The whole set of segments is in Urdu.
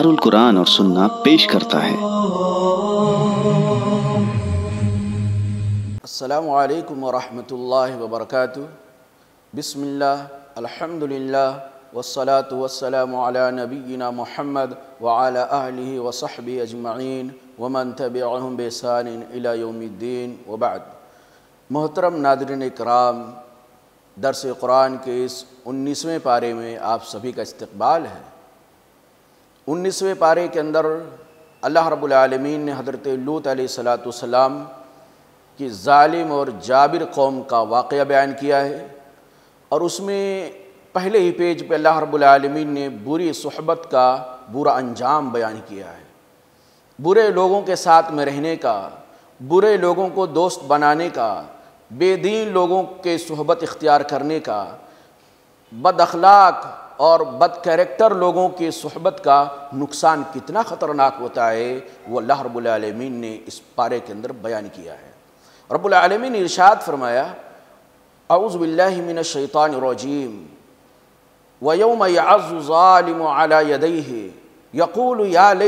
دارُ القرآن اور سننا پیش کرتا ہے۔ السلام علیکم ورحمۃ اللہ وبرکاتہ۔ بسم اللہ، الحمدللہ، والصلاة والسلام علی نبینا محمد وعلی آلہ وصحبہ اجمعین ومن تبعہم بإحسان الی یوم الدین وبعد۔ محترم ناظرین اکرام، درس قرآن کے اس 19ویں پارے میں آپ سبھی کا استقبال ہے۔ 19ویں پارے کے اندر اللہ رب العالمین نے حضرت لوط علیہ السلام کی ظالم اور جابر قوم کا واقعہ بیان کیا ہے، اور اس میں پہلے ہی پیج پہ اللہ رب العالمین نے بری صحبت کا برا انجام بیان کیا ہے، برے لوگوں کے ساتھ میں رہنے کا، برے لوگوں کو دوست بنانے کا، بے دین لوگوں کے صحبت اختیار کرنے کا، بد اخلاق اور بد کیریکٹر لوگوں کی صحبت کا نقصان کتنا خطرناک ہوتا ہے، وہ اللہ رب العالمین نے اس پارے کے اندر بیان کیا ہے۔ رب العالمین نے ارشاد فرمایا، اعوذ باللہ من الشیطان الرجیم، وَيَوْمَ يَعَضُّ الظَّالِمُ عَلَى يَدَيْهِ يَقُولُ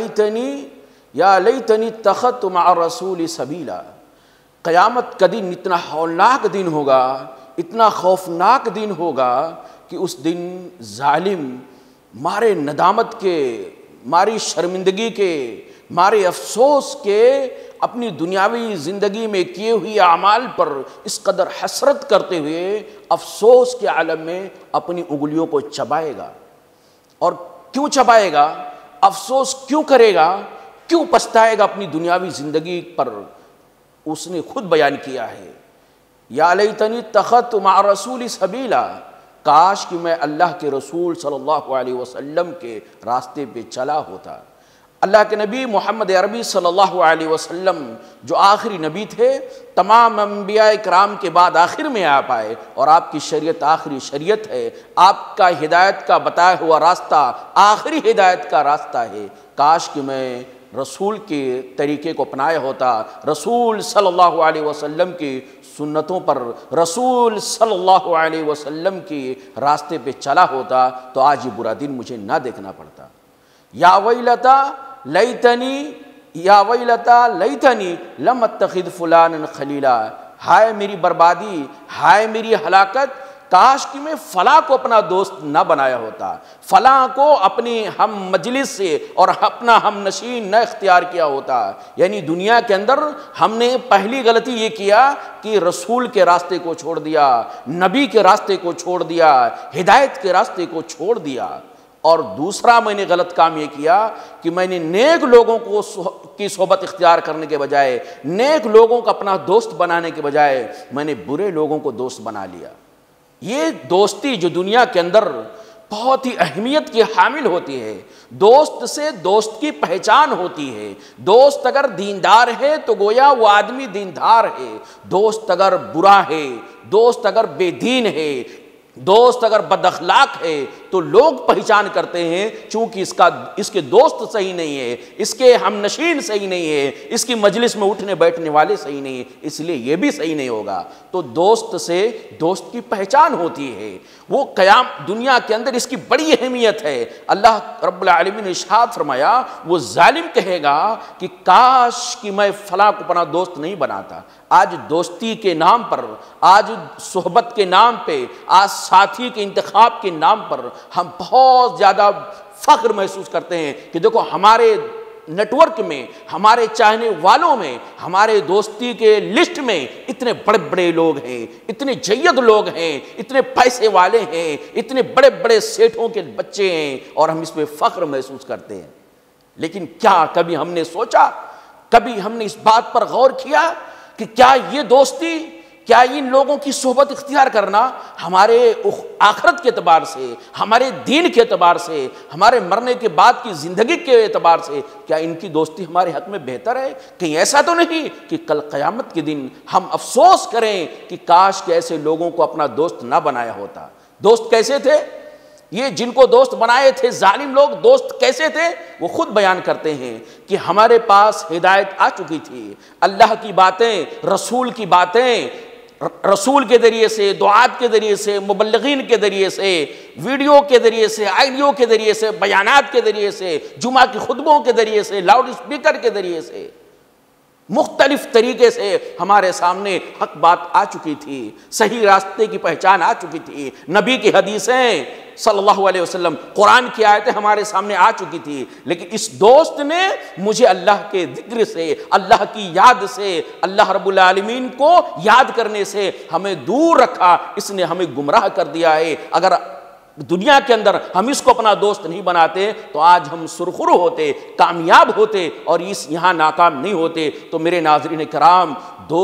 يَا لَيْتَنِي اتَّخَذْتُ مَعَ الرَّسُولِ سَبِيلًا۔ قیامت کا دن اتنا ہولناک دن ہوگا، اتنا خوفناک دن ہوگا کہ اس دن ظالم مارے ندامت کے، ماری شرمندگی کے، مارے افسوس کے اپنی دنیاوی زندگی میں کیے ہوئے اعمال پر اس قدر حسرت کرتے ہوئے افسوس کے عالم میں اپنی انگلیوں کو چبائے گا۔ اور کیوں چبائے گا؟ افسوس کیوں کرے گا؟ کیوں پچھتائے گا اپنی دنیاوی زندگی پر؟ اس نے خود بیان کیا ہے، یا لیتنی اتخذت مع الرسول سبیلا، کاش کہ میں اللہ کے رسول صلی اللہ علیہ وسلم کے راستے پہ چلا ہوتا۔ اللہ کے نبی محمد عربی صلی اللہ علیہ وسلم جو آخری نبی تھے، تمام انبیاء کرام کے بعد آخر میں آپ آئے، اور آپ کی شریعت آخری شریعت ہے، آپ کا ہدایت کا بتایا ہوا راستہ آخری ہدایت کا راستہ ہے۔ کاش کہ میں رسول کے طریقے کو اپنایا ہوتا، رسول صلی اللہ علیہ وسلم کی سنتوں پر، رسول صلی اللہ علیہ وسلم کی راستے پہ چلا ہوتا، تو آج یہ برا دن مجھے نہ دیکھنا پڑتا۔ یا ویلتا لیتنی لم اتخذ فلانا خلیلا، ہائے میری بربادی، ہائے میری ہلاکت، کاش کہ میں فلاں کو اپنا دوست نہ بنایا ہوتا، فلاں کو اپنی ہم مجلس سے اور اپنا ہم نشین نہ اختیار کیا ہوتا۔ یعنی دنیا کے اندر ہم نے پہلی غلطی یہ کیا کہ رسول کے راستے کو چھوڑ دیا، نبی کے راستے کو چھوڑ دیا، ہدایت کے راستے کو چھوڑ دیا۔ اور دوسرا میں نے غلط کام یہ کیا کہ میں نے نیک لوگوں کی صحبت اختیار کرنے کے بجائے، نیک لوگوں کو اپنا دوست بنانے کے بجائے، میں نے برے لوگوں کو دوست بنا لیا۔ یہ دوستی جو دنیا کے اندر بہت ہی اہمیت کی حامل ہوتی ہے، دوست سے دوست کی پہچان ہوتی ہے۔ دوست اگر دیندار ہے تو گویا وہ آدمی دیندار ہے، دوست اگر برا ہے، دوست اگر بے دین ہے، دوست اگر بد اخلاق ہے تو لوگ پہچان کرتے ہیں، چونکہ اس کے دوست صحیح نہیں ہے، اس کے ہم نشین صحیح نہیں ہے، اس کی مجلس میں اٹھنے بیٹھنے والے صحیح نہیں ہے، اس لیے یہ بھی صحیح نہیں ہوگا۔ تو دوست سے دوست کی پہچان ہوتی ہے، وہ قیام دنیا کے اندر اس کی بڑی اہمیت ہے۔ اللہ رب العالمین نے ارشاد فرمایا، وہ ظالم کہے گا کہ کاش کہ میں فلاں کو اپنا دوست نہیں بناتا۔ آج دوستی کے نام پر، آج صحبت کے نام پہ، آج ساتھی کے انتخاب کے نام پر ہم بہت زیادہ فخر محسوس کرتے ہیں کہ دیکھو ہمارے نیٹ ورک میں، ہمارے چاہنے والوں میں، ہمارے دوستی کے لسٹ میں اتنے بڑے بڑے لوگ ہیں، اتنے جید لوگ ہیں، اتنے پیسے والے ہیں، اتنے بڑے بڑے سیٹھوں کے بچے ہیں، اور ہم اس پہ فخر محسوس کرتے ہیں۔ لیکن کیا کبھی ہم نے سوچا، کبھی ہم نے اس بات پر غور کیا کہ کیا یہ دوستی، کیا ان لوگوں کی صحبت اختیار کرنا ہمارے آخرت کے اعتبار سے، ہمارے دین کے اعتبار سے، ہمارے مرنے کے بعد کی زندگی کے اعتبار سے، کیا ان کی دوستی ہمارے حق میں بہتر ہے؟ کہیں ایسا تو نہیں کہ کل قیامت کے دن ہم افسوس کریں کہ کاش کہ ایسے لوگوں کو اپنا دوست نہ بنایا ہوتا۔ دوست کیسے تھے؟ یہ جن کو دوست بنائے تھے ظالم لوگ، دوست کیسے تھے وہ خود بیان کرتے ہیں کہ ہمارے پاس ہدایت آ چکی تھی، اللہ کی باتیں، رسول کی باتیں، رسول کے ذریعے سے، دعات کے ذریعے سے، مبلغین کے ذریعے سے، ویڈیو کے ذریعے سے، آڈیو کے ذریعے سے، بیانات کے ذریعے سے، جمعہ کے خطبوں کے ذریعے سے، لاؤڈ اسپیکر کے ذریعے سے، مختلف طریقے سے ہمارے سامنے حق بات آ چکی تھی، صحیح راستے کی پہچان آ چکی تھی، نبی کی حدیثیں صلی اللہ علیہ وسلم، قرآن کی آیتیں ہمارے سامنے آ چکی تھی، لیکن اس دوست نے مجھے اللہ کے ذکر سے، اللہ کی یاد سے، اللہ رب العالمین کو یاد کرنے سے ہمیں دور رکھا، اس نے ہمیں گمراہ کر دیا ہے۔ اگر دنیا کے اندر ہم اس کو اپنا دوست نہیں بناتے تو آج ہم سرخرو ہوتے، کامیاب ہوتے، اور یہاں ناکام نہیں ہوتے۔ تو میرے ناظرین کرام،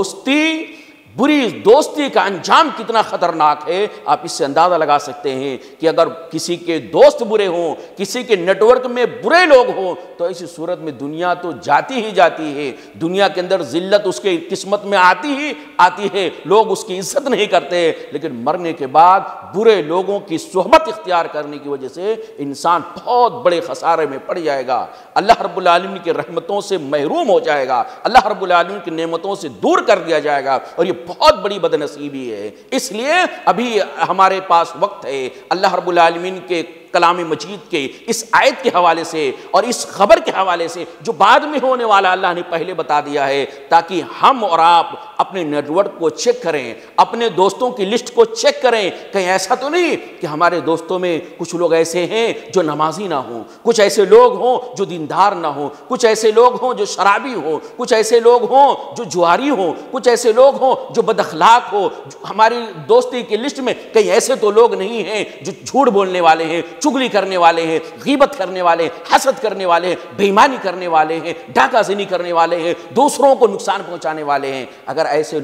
بری دوستی کا انجام کتنا خطرناک ہے، آپ اس سے اندازہ لگا سکتے ہیں کہ اگر کسی کے دوست برے ہوں، کسی کے نیٹ ورک میں برے لوگ ہوں، تو ایسی صورت میں دنیا تو جاتی ہی جاتی ہے، دنیا کے اندر ذلت اس کے قسمت میں آتی ہے، لوگ اس کی عزت نہیں کرتے، لیکن مرنے کے بعد برے لوگوں کی صحبت اختیار کرنے کی وجہ سے انسان بہت بڑے خسارے میں پڑ جائے گا، اللہ رب العالمین کی رحمتوں سے محروم ہو جائے گا، اللہ رب العالمین کی نعمتوں سے دور کر دیا جائے گا، اور یہ بہت بڑی بدنصیبی ہے۔ اس لیے ابھی ہمارے پاس وقت ہے، اللہ رب العالمین کے کلام مجید کے اس آیت کے حوالے سے اور اس خبر کے حوالے سے جو بعد میں ہونے والا اللہ نے پہلے بتا دیا ہے، تاکہ ہم اور آپ اپنے نیٹ ورک کو چیک کریں، اپنے دوستوں کی لسٹ کو چیک کریں، کہیں ایسا تو نہیں کہ ہمارے دوستوں میں کچھ لوگ ایسے ہیں جو نمازی نہ ہوں، کچھ ایسے لوگ ہوں جو دیندار نہ ہوں، کچھ ایسے لوگ ہوں جو شرابی ہوں، کچھ ایسے لوگ ہوں جو جواری ہوں، کچھ ایسے لوگ ہوں جو بد اخلاق ہو، ہماری دوستی کی لسٹ میں کہیں ایسے تو لوگ نہیں ہیں جو جھوٹ بولنے والے ہیں، چغلی کرنے والے ہیں، غیبت کرنے والے ہیں، حسد کرنے والے ہیں، بے ایمانی کرنے والے ہیں، ڈاکہ زنی کرنے والے ہیں، دوسروں کو نقصان پہنچانے والے ہیں۔ اگر ایسے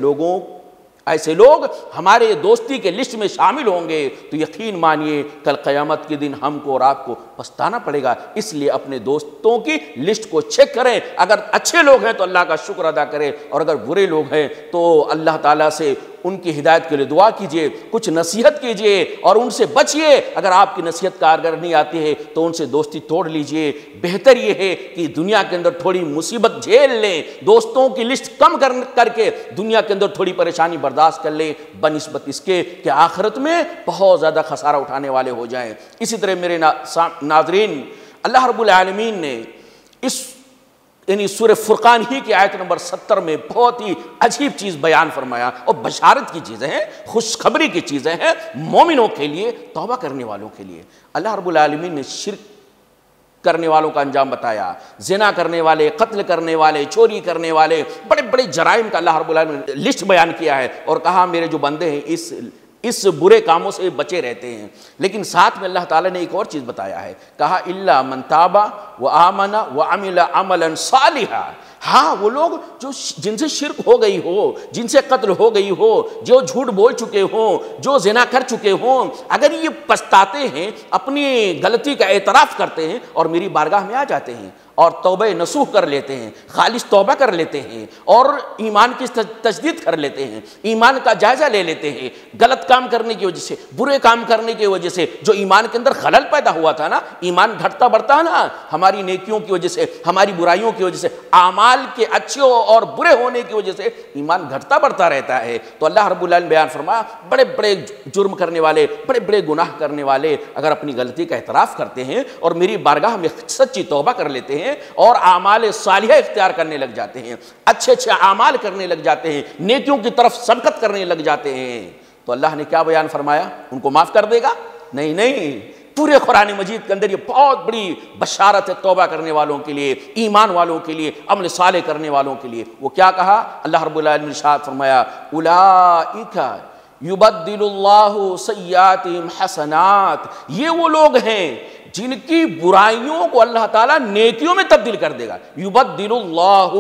لوگ ہمارے دوستی کے لسٹ میں شامل ہوں گے تو یقین مانیے کل قیامت کے دن ہم کو اور آپ کو پچھتانا پڑے گا۔ اس لیے اپنے دوستوں کی لسٹ کو چیک کریں، اگر اچھے لوگ ہیں تو اللہ کا شکر ادا کریں، اور اگر برے لوگ ہیں تو اللہ تعالیٰ سے ان کی ہدایت کے لیے دعا کیجئے، کچھ نصیحت کیجئے اور ان سے بچیے۔ اگر آپ کی نصیحت کارگر نہیں آتی ہے تو ان سے دوستی توڑ لیجئے۔ بہتر یہ ہے کہ دنیا کے اندر تھوڑی مصیبت جھیل لیں، دوستوں کی لسٹ کم کر کے دنیا کے اندر تھوڑی پریشانی برداشت کر لیں، بنسبت اس کے کہ آخرت میں بہت زیادہ خسارہ اٹھانے والے ہو جائیں۔ اسی طرح میرے ناظرین، اللہ رب العالمین نے یعنی سورہ فرقان ہی کی آیت نمبر 70 میں بہت ہی عجیب چیز بیان فرمایا، اور بشارت کی چیزیں ہیں، خوشخبری کی چیزیں ہیں مومنوں کے لیے، توبہ کرنے والوں کے لیے۔ اللہ رب العالمین نے شرک کرنے والوں کا انجام بتایا، زنا کرنے والے، قتل کرنے والے، چوری کرنے والے، بڑے بڑے جرائم کا اللہ رب العالمین نے لسٹ بیان کیا ہے، اور کہا میرے جو بندے ہیں اس برے کاموں سے بچے رہتے ہیں۔ لیکن ساتھ میں اللہ تعالیٰ نے ایک اور چیز بتایا ہے، کہا الا من تاب وآمن وعمل عملا صالحا۔ ہاں وہ لوگ جن سے شرک ہو گئی ہو، جن سے قتل ہو گئی ہو، جو جھوٹ بول چکے ہوں، جو زنا کر چکے ہوں، اگر یہ پچھتاتے ہیں، اپنی غلطی کا اعتراف کرتے ہیں اور میری بارگاہ میں آ جاتے ہیں اور توبہ نصوح کر لیتے ہیں، خالص توبہ کر لیتے ہیں، اور ایمان کی تجدید کر لیتے ہیں، ایمان کا جائزہ لے لیتے ہیں، غلط کام کرنے کی وجہ سے، برے کام کرنے کی وجہ سے جو ایمان کے اندر خلل پیدا ہوا تھا نا، ایمان گھٹتا بڑھتا نا ہماری نیکیوں کی وجہ سے، ہماری برائیوں کی وجہ سے، اعمال کے اچھے اور برے ہونے کی وجہ سے ایمان گھٹتا بڑھتا رہتا ہے۔ تو اللہ رب العالمین بیان فرمایا، بڑے بڑے جرم کرنے والے، بڑے بڑے گناہ کرنے والے اگر اپنی غلطی کا اعتراف کرتے ہیں اور میری بارگاہ میں سچی توبہ کر لیتے ہیں اور اعمال صالحہ اختیار کرنے لگ جاتے ہیں، اچھے اچھے اعمال کرنے لگ جاتے ہیں، نیکیوں کی طرف سبقت کرنے لگ جاتے ہیں، تو اللہ نے کیا بیان فرمایا؟ ان کو معاف کر دے گا؟ نہیں، پورے قرآن مجید کے اندر یہ بہت بڑی بشارت ہے توبہ کرنے والوں کے لیے، ایمان والوں کے لیے، عمل صالح کرنے والوں کے لیے۔ وہ کیا کہا؟ اللہ رب العالمین نے ارشاد فرمایا، اولئک یبدل اللہ سیئاتہم حسنات۔ یہ وہ لوگ ہیں جن کی برائیوں کو اللہ تعالیٰ نیکیوں میں تبدیل کر دے گا۔ یبدل اللہ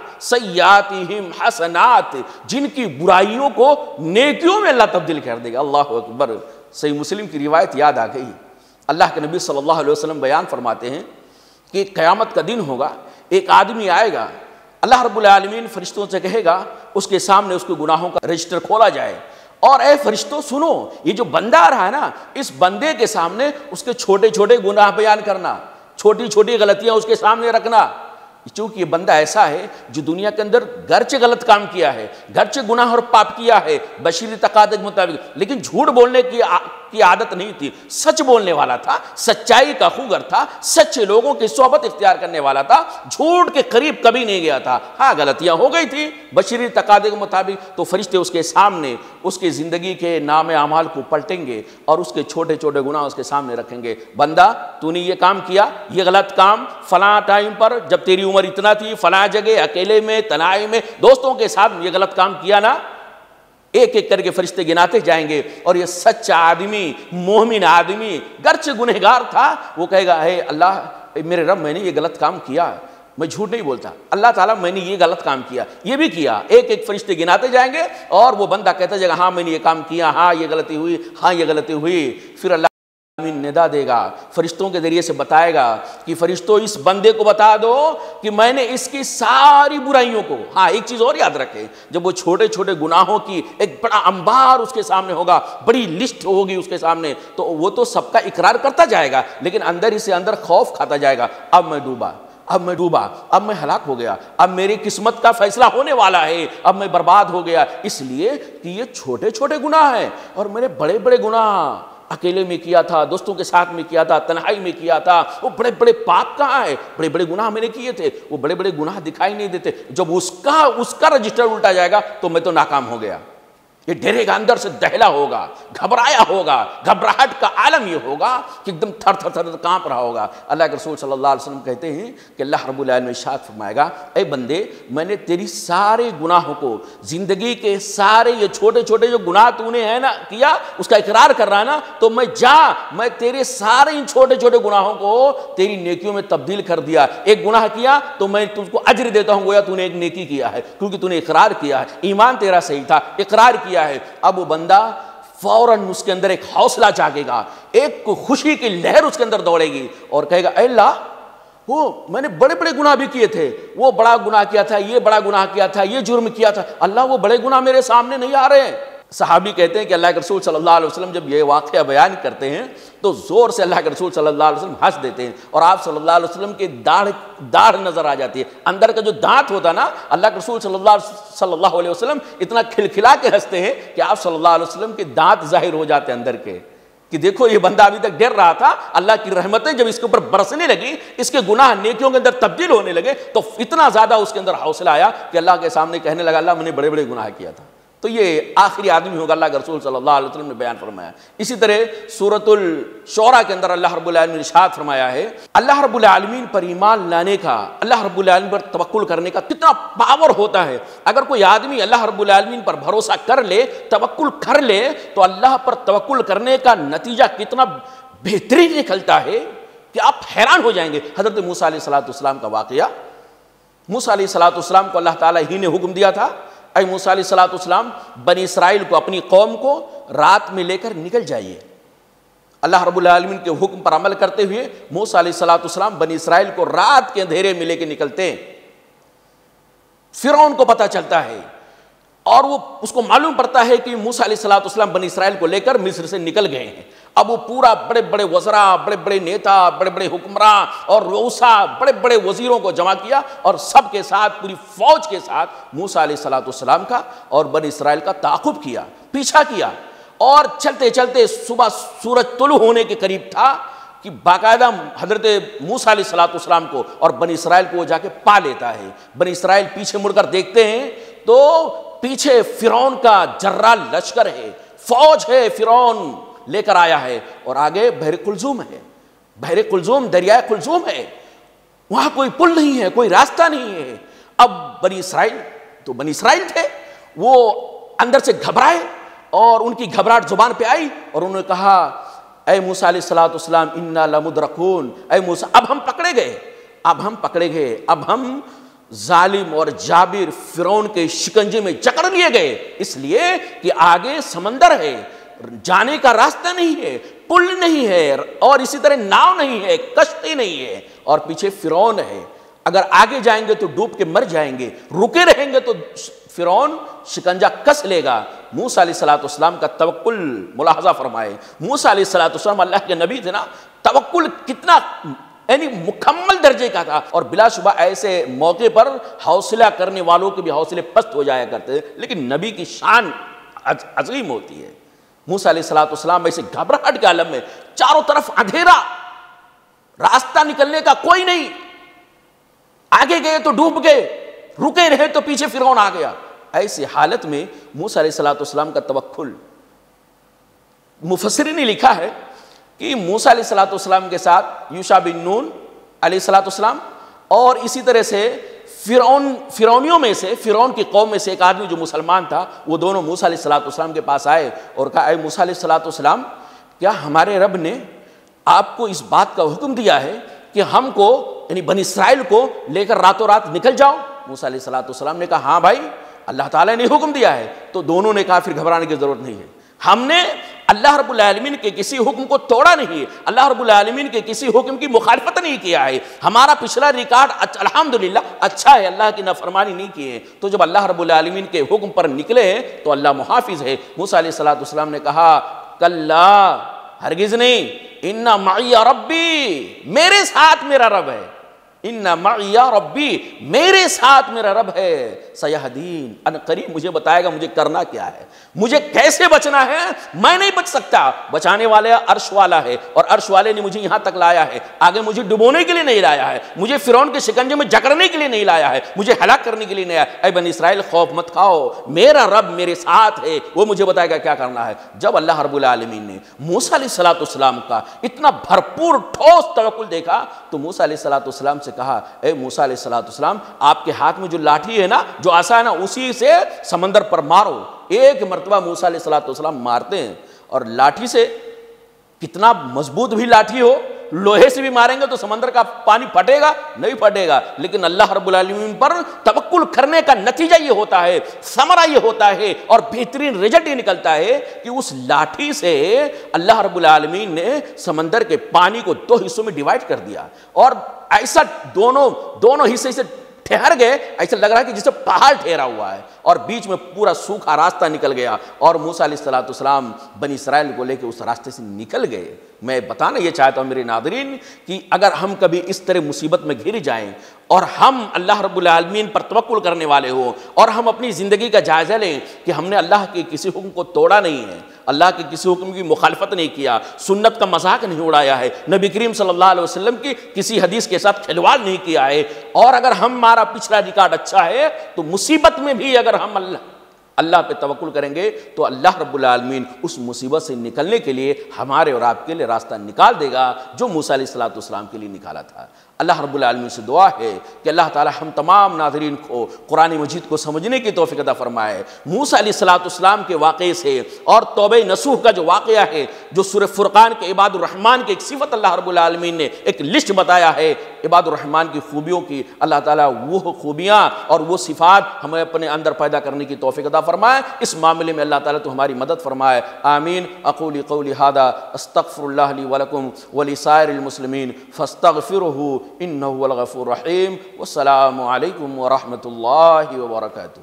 سیئاتہم حسنات، جن کی برائیوں کو نیکیوں میں اللہ تبدیل کر دے گا۔ اللہ اکبر۔ صحیح مسلم کی روایت یاد آ گئی، اللہ کے نبی صلی اللہ علیہ وسلم بیان فرماتے ہیں کہ قیامت کا دن ہوگا، ایک آدمی آئے گا، اللہ رب العالمین فرشتوں سے کہے گا اس کے سامنے اس کے گناہوں کا رجسٹر کھولا جائے، اور اے فرشتوں سنو، یہ جو بندہ آ رہا ہے نا، اس بندے کے سامنے اس کے چھوٹے چھوٹے گناہ بیان کرنا، چھوٹی چھوٹی غلطیاں اس کے سامنے رکھنا، چونکہ یہ بندہ ایسا ہے جو دنیا کے اندر گرچہ غلط کام کیا ہے، گرچہ گناہ اور پاپ کیا ہے بشری تقاضے کے مطابق، لیکن جھوٹ بولنے کی عادت نہیں تھی، سچ بولنے والا تھا، سچائی کا خوگر تھا، سچے لوگوں کی صحبت اختیار کرنے والا تھا، جھوٹ کے قریب کبھی نہیں گیا تھا۔ ہاں غلطیاں ہو گئی تھی بشری تقاضے کے مطابق، تو فرشتے اس کے سامنے اس کی زندگی کے نام اعمال کو پلٹیں گے اور اس کے چھوٹے چھوٹے گناہ اس کے سامنے رکھیں گے۔ بندہ تو نے یہ کام کیا، یہ غلط کام فلاں ٹائم پر جب تیری عمر اتنا تھی، فلاں جگہ اکیلے میں، تنہائی میں، دوستوں کے ساتھ یہ غلط کام کیا نا۔ ایک ایک کر کے فرشتے گناتے جائیں گے، اور یہ سچا آدمی، مومن آدمی گرچہ گنہگار تھا، وہ کہے گا اے اللہ میرے رب میں نے یہ غلط کام کیا، میں جھوٹ نہیں بولتا، اللہ تعالیٰ میں نے یہ غلط کام کیا، یہ بھی کیا۔ ایک ایک فرشتے گناتے جائیں گے اور وہ بندہ کہتا جائے گا ہاں میں نے یہ کام کیا، ہاں یہ غلطی ہوئی، ہاں یہ غلطی ہوئی۔ پھر اللہ ندا دے گا، فرشتوں کے ذریعے سے بتائے گا کہ فرشتوں اس بندے کو بتا دو کہ میں نے اس کی ساری برائیوں کو، ہاں ایک چیز اور یاد رکھے، جب وہ چھوٹے چھوٹے گناہوں کی ایک بڑا انبار اس کے سامنے ہوگا، بڑی لسٹ ہوگی اس کے سامنے، تو وہ تو سب کا اقرار کرتا جائے گا، لیکن اندر ہی سے اندر خوف کھاتا جائے گا، اب میں ڈوبا، اب میں ہلاک ہو گیا، اب میری قسمت کا فیصلہ ہونے والا ہے، اب میں برباد ہو گیا، اس لیے کہ یہ چھوٹے چھوٹے گناہ ہیں اور میں نے بڑے بڑے گناہ اکیلے میں کیا تھا، دوستوں کے ساتھ میں کیا تھا، تنہائی میں کیا تھا، وہ بڑے بڑے پاپ کہاں ہے، بڑے بڑے گناہ میں نے کیے تھے، وہ بڑے بڑے گناہ دکھائی نہیں دیتے۔ جب اس کا رجسٹر الٹا جائے گا تو میں تو ناکام ہو گیا، یہ ڈرے گا، اندر سے دہلا ہوگا، گھبرایا ہوگا، گھبراہٹ کا عالم یہ ہوگا کہ ایک دم تھر تھر تھر کانپ رہا ہوگا۔ اللہ کے رسول صلی اللہ علیہ وسلم کہتے ہیں کہ اللہ رب العالمین ارشاد فرمائے گا اے بندے میں نے تیری سارے گناہوں کو، زندگی کے سارے یہ چھوٹے چھوٹے جو گناہ تو نے ہے نا کیا، اس کا اقرار کر رہا ہے نا، تو میں تیرے سارے ان چھوٹے چھوٹے گناہوں کو تیری نیکیوں میں تبدیل کر دیا۔ ایک گناہ کیا تو میں تجھ کو اجر دیتا ہوں گویا تو نے ایک نیکی کیا ہے، کیونکہ تو نے اقرار کیا ہے، ایمان تیرا صحیح تھا، اقرار کیا ہے۔ اب وہ بندہ فوراً اس کے اندر ایک حوصلہ جاگے گا، ایک خوشی کی لہر اس کے اندر دوڑے گی اور کہے گا اے اللہ وہ میں نے بڑے بڑے گناہ بھی کیے تھے، وہ بڑا گناہ کیا تھا، یہ بڑا گناہ کیا تھا، یہ جرم کیا تھا، اللہ وہ بڑے گناہ میرے سامنے نہیں آ رہے ہیں۔ صحابی کہتے ہیں کہ اللہ کے رسول صلی اللہ علیہ وسلم جب یہ واقعہ بیان کرتے ہیں تو زور سے اللہ کے رسول صلی اللہ علیہ وسلم ہنس دیتے ہیں، اور آپ صلی اللہ علیہ وسلم کی داڑھ نظر آ جاتی ہے، اندر کا جو دانت ہوتا نا، اللہ کے رسول صلی اللہ علیہ وسلم اتنا کھلکھلا کے ہنستے ہیں کہ آپ صلی اللہ علیہ وسلم کے دانت ظاہر ہو جاتے ہیں اندر کے، کہ دیکھو یہ بندہ ابھی تک ڈر رہا تھا، اللہ کی رحمتیں جب اس کے اوپر برسنے لگی، اس کے گناہ نیکیوں کے اندر تبدیل ہونے لگے، تو اتنا زیادہ اس کے اندر حوصلہ آیا کہ اللہ کے سامنے کہنے لگا اللہ میں نے بڑے بڑے گناہ کیا تھا۔ تو یہ آخری آدمی ہوگا، اللہ کے رسول صلی اللہ علیہ وسلم نے بیان فرمایا۔ اسی طرح سورۃ الشعراء کے اندر اللہ رب العالمین نے ارشاد فرمایا ہے اللہ رب العالمین پر ایمان لانے کا، اللہ رب العالمین پر توکل کرنے کا کتنا پاور ہوتا ہے۔ اگر کوئی آدمی اللہ رب العالمین پر بھروسہ کر لے، توکل کر لے، تو اللہ پر توکل کرنے کا نتیجہ کتنا بہترین نکلتا ہے کہ آپ حیران ہو جائیں گے۔ حضرت موسیٰ علیہ السلام کا واقعہ، موسیٰ علیہ السلام کو اللہ تعالیٰ ہی نے حکم دیا تھا اے موسیٰ علیہ السلام بنی اسرائیل کو، اپنی قوم کو رات میں لے کر نکل جائیے۔ اللہ رب العالمین کے حکم پر عمل کرتے ہوئے موسیٰ علیہ السلام بنی اسرائیل کو رات کے اندھیرے میں لے کے نکلتے ہیں۔ فرعون کو پتہ چلتا ہے اور وہ اس کو معلوم پڑتا ہے کہ موسیٰ علیہ السلام بنی اسرائیل کو لے کر مصر سے نکل گئے ہیں۔ اب وہ پورا بڑے بڑے وزراء، بڑے بڑے نیتا، بڑے بڑے حکمراں اور رؤساء، بڑے بڑے وزیروں کو جمع کیا اور سب کے ساتھ، پوری فوج کے ساتھ موسیٰ علیہ السلام کا اور بنی اسرائیل کا تعاقب کیا، پیچھا کیا، اور چلتے چلتے صبح سورج طلوع ہونے کے قریب تھا کہ باقاعدہ حضرت موسیٰ علیہ السلام کو اور بنی اسرائیل کو وہ جا کے پا لیتا ہے۔ بنی اسرائیل پیچھے مڑ کر دیکھتے ہیں تو پیچھے فرعون کا جرار لشکر ہے، فوج ہے، فرعون لے کر آیا ہے، اور آگے بحر قلزم ہے، بحر قلزم، دریائے قلزم ہے، وہاں کوئی پل نہیں ہے، کوئی راستہ نہیں ہے۔ اب بنی اسرائیل تھے، وہ اندر سے گھبرائے اور ان کی گھبراہٹ زبان پہ آئی اور انہوں نے کہا اے موسیٰ علیہ السلام انا لمدرکون، اے موسیٰ اب ہم پکڑے گئے، اب ہم ظالم اور جابر فرعون کے شکنجے میں جکڑ لیے گئے، اس لیے کہ آگے سمندر ہے، جانے کا راستہ نہیں ہے، پل نہیں ہے، اور اسی طرح ناؤ نہیں ہے، کشتی نہیں ہے، اور پیچھے فرعون ہے۔ اگر آگے جائیں گے تو ڈوب کے مر جائیں گے، رکے رہیں گے تو فرعون شکنجہ کس لے گا۔ موسیٰ علیہ السلام کا توکل ملاحظہ فرمائے۔ موسیٰ علیہ السلام اللہ کے نبی تھے نا، توکل کتنا یعنی مکمل درجے کا تھا، اور بلا شبہ ایسے موقع پر حوصلہ کرنے والوں کے بھی حوصلے پست ہو جایا کرتے تھے، لیکن نبی کی شان عظیم ہوتی ہے۔ موسیٰ علیہ السلام ایسے گھبراہٹ کے عالم میں، چاروں طرف اندھیرا، راستہ نکلنے کا کوئی نہیں، آگے گئے تو ڈوب گئے، رکے رہے تو پیچھے فرعون آ گیا۔ ایسی حالت میں موسیٰ علیہ السلام کا توکل، مفسرین نے لکھا ہے کہ موسیٰ علیہ السلام کے ساتھ یوشع بن نون علیہ السلام اور اسی طرح سے فرعونیوں میں سے، فرعون کی قوم میں سے ایک آدمی جو مسلمان تھا، وہ دونوں موسیٰ علیہ السلام کے پاس آئے اور کہا، اے موسیٰ علیہ السلام، کیا ہمارے رب نے آپ کو اس بات کا حکم دیا ہے کہ ہم کو یعنی بنی اسرائیل کو لے کر راتوں رات نکل جاؤ؟ موسیٰ علیہ السلام نے کہا، ہاں بھائی، اللہ تعالیٰ نے حکم دیا ہے۔ تو دونوں نے کہا، پھر گھبرانے کی ضرورت نہیں ہے، ہم نے اللہ رب العالمین کے کسی حکم کو توڑا نہیں ہے، اللہ رب العالمین کے کسی حکم کی مخالفت نہیں کیا ہے، ہمارا پچھلا ریکارڈ الحمدللہ اچھا ہے، اللہ کی نافرمانی نہیں کی ہے۔ تو جب اللہ رب العالمین کے حکم پر نکلے تو اللہ محافظ ہے۔ موسیٰ علیہ السلام نے کہا، کلا، ہرگز نہیں، ان معی ربی، میرے ساتھ میرا رب ہے، ان معی ربی، میرے ساتھ میرا رب ہے، سیہدین، ان قریب مجھے بتائے گا مجھے کرنا کیا ہے، مجھے کیسے بچنا ہے۔ میں نہیں بچ سکتا، بچانے والا عرش والا ہے، اور عرش والے نے مجھے یہاں تک لایا ہے، آگے مجھے ڈبونے کے لیے نہیں لایا ہے، مجھے فرعون کے شکنجے میں جکڑنے کے لیے نہیں لایا ہے، مجھے ہلاک کرنے کے لیے نہیں آیا۔ اے بنی اسرائیل، خوف مت کھاؤ، میرا رب میرے ساتھ ہے، وہ مجھے بتائے گا کیا کرنا ہے۔ جب اللہ رب العالمین نے موسیٰ علیہ السلام کا اتنا بھرپور ٹھوس توکل دیکھا تو موسیٰ علیہ السلام سے کہا، اے موسیٰ علیہ السلام، آپ کے ہاتھ میں جو لاٹھی ہے نا، جو عصا ہے نا، اسی سے سمندر پر مارو۔ ایک مرتبہ موسیٰ علیہ السلام مارتے ہیں، اور لاٹھی سے کتنا مضبوط بھی لاٹھی ہو، لوہے سے بھی ماریں گے تو سمندر کا پانی پھٹے گا نہیں پھٹے گا، لیکن اللہ رب العالمین پر توکل کرنے کا نتیجہ یہ ہوتا ہے، ثمرہ یہ ہوتا ہے، اور بہترین رزلٹ یہ نکلتا ہے کہ اس لاٹھی سے اللہ رب العالمین نے سمندر کے پانی کو 2 حصوں میں ڈیوائیڈ کر دیا، اور ایسا دونوں حصے سے ٹھہر گئے، ایسا لگ رہا ہے کہ جسے پہاڑ ٹھہرا ہوا ہے، اور بیچ میں پورا سوکھا راستہ نکل گیا، اور موسیٰ علیہ السلام بنی اسرائیل کو لے کے اس راستے سے نکل گئے۔ میں بتانا یہ چاہتا ہوں میرے ناظرین کہ اگر ہم کبھی اس طرح مصیبت میں گھر جائیں اور ہم اللہ رب العالمین پر توکل کرنے والے ہوں، اور ہم اپنی زندگی کا جائزہ لیں کہ ہم نے اللہ کے کسی حکم کو توڑا نہیں ہے، اللہ کے کسی حکم کی مخالفت نہیں کیا، سنت کا مذاق نہیں اڑایا ہے، نبی کریم صلی اللہ علیہ وسلم کی کسی حدیث کے ساتھ کھلواڑ نہیں کیا ہے، اور اگر ہمارا پچھلا ریکارڈ اچھا ہے تو مصیبت میں بھی اگر ہم اللہ پہ توکل کریں گے تو اللہ رب العالمین اس مصیبت سے نکلنے کے لیے ہمارے اور آپ کے لیے راستہ نکال دے گا، جو موسیٰ علیہ السلام کے لیے نکالا تھا۔ اللہ رب العالمین سے دعا ہے کہ اللہ تعالی ہم تمام ناظرین کو قرآن مجید کو سمجھنے کی توفیق عطا فرمائے۔ موسیٰ علیہ السلام کے واقعے سے اور توبہ نصوح کا جو واقعہ ہے، جو سورہ فرقان کے عباد الرحمن کی ایک صفت اللہ رب العالمین نے ایک لسٹ بتایا ہے عباد الرحمن کی خوبیوں کی، اللہ تعالیٰ وہ خوبیاں اور وہ صفات ہمیں اپنے اندر پیدا کرنے کی توفیق عطا فرمائے۔ اس معاملے میں اللہ تعالیٰ تو ہماری مدد فرمائے، آمین۔ اقول قولی ھذا استغفر اللہ لی ولکم ولسائر المسلمین فاستغفروہ انہ هو الغفور الرحیم۔ والسلام علیکم ورحمۃ اللہ وبرکاتہ۔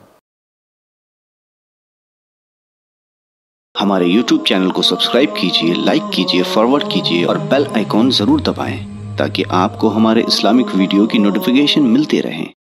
ہمارے YouTube چینل کو سبسکرائب کیجئے، لائک کیجئے، فارورڈ کیجئے اور بیل آئیکن ضرور دبائیں تاکہ آپ کو ہمارے اسلامک ویڈیو کی نوٹیفیکیشن ملتے رہیں۔